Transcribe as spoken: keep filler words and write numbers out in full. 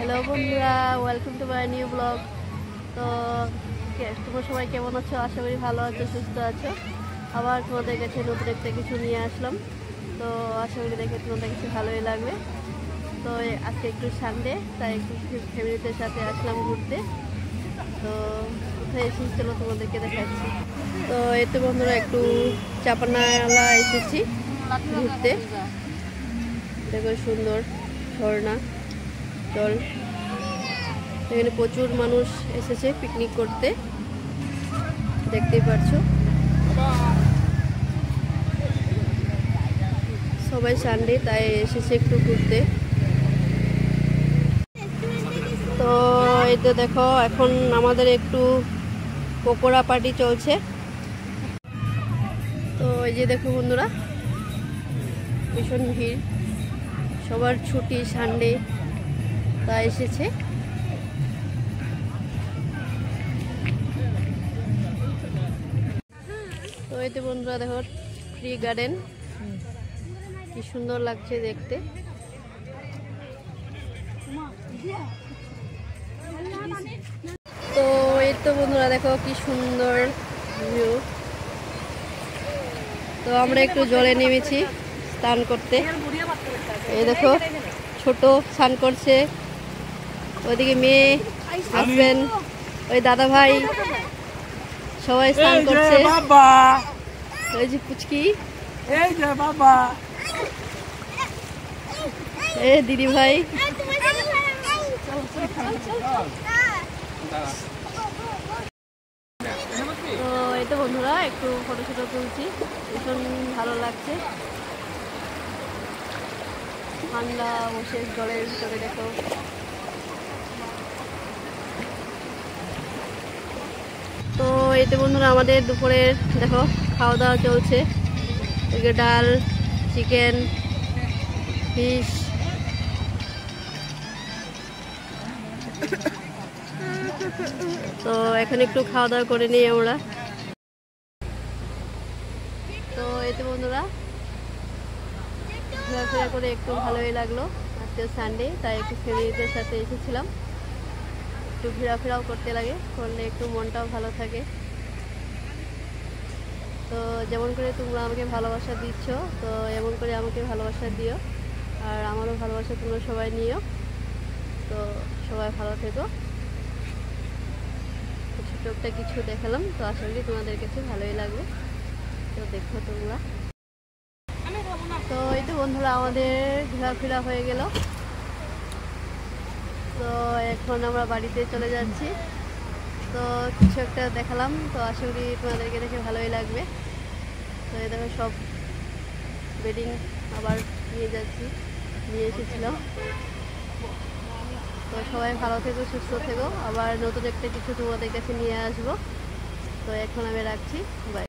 Hello বন্ধুরা, welcome to my new blog. তো তোমরা সবাই কেমন আছো? আশা করি ভালো আছো, সুস্থ আছো। আবার তোমাদের কাছে নতুন একটা কিছু নিয়ে আসলাম। তো আশা করি দেখে তোমাদের কাছে ভালোই লাগবে। তো আজকে একটু সানডে, তাই একটু ফ্যামিলিদের সাথে আসলাম ঘুরতে। তো কোথায় এসেছি চলো তোমাদেরকে দেখাচ্ছি। তো এতে বন্ধুরা একটু চাপানালা এসেছি ঘুরতে। দেখো সুন্দর ঝর্ণা জল, এখানে প্রচুর মানুষ এসেছে পিকনিক করতে, দেখতেই পারছো। সবাই সানডে তাই এসেছে একটু ঘুরতে। তো এই তো দেখো এখন আমাদের একটু পকোড়া পার্টি চলছে। তো এই যে দেখো বন্ধুরা, ভীষণ ভিড়, সবার ছুটি সানডে তাই এসেছে। তো এই তো বন্ধুরা দেখো ট্রি গার্ডেন, কি সুন্দর লাগছে দেখতে। তো এই তো বন্ধুরা দেখো কি সুন্দর ভিউ। তো আমরা একটু জলে নেমেছি স্নান করতে। এই দেখো ছোট স্নান করছে, ওইদিকে মেয়ে, হাজবেন্ড, ওই দাদা ভাই সবাই স্নান করছে। ওই যে পুচকি, এ দিদি ভাই। তো এই তো বন্ধুরা একটু ফটো ফটো তুলছি, ভীষণ ভালো লাগছে। ঠান্ডা বসে জলের ভিতরে দেখো। তো এতে বন্ধুরা আমাদের দুপুরের দেখো খাওয়া দাওয়া চলছে। এদিকে ডাল, চিকেন, ফিশ। তো এখন একটু খাওয়া দাওয়া করে নিই আমরা। তো এতে বন্ধুরা ঘোরাফেরা করে একটু ভালোই লাগলো। আজকে সানডে তাই একটু ফ্যামিলিদের সাথে এসেছিলাম। একটু ঘোরাফেরাও করতে লাগে, করলে একটু মনটাও ভালো থাকে। তো যেমন করে তোমরা আমাকে ভালোবাসা দিচ্ছ, তো এমন করে আমাকে ভালোবাসা দিও, আর আমারও ভালোবাসা তোমরা সবাই নিও। তো সবাই ভালো থেকো। ছোট্ট একটা কিছু দেখালাম, তো আশা করি তোমাদের কাছে ভালোই লাগবে। তো দেখো তোমরা। তো এই তো বন্ধুরা আমাদের ঘোরাফেরা হয়ে গেল। তো এখন আমরা বাড়িতে চলে যাচ্ছি। তো কিছু একটা দেখালাম, তো আশা করি তোমাদেরকে দেখে ভালোই লাগবে। তো এই দেখো সব বেডিং আবার নিয়ে যাচ্ছি, নিয়ে এসেছিলাম। তো সবাই ভালো থেকো, সুস্থ থেকো। আবার নতুন একটা কিছু তোমাদের কাছে নিয়ে আসবো। তো এখন আমি রাখছি, বাই।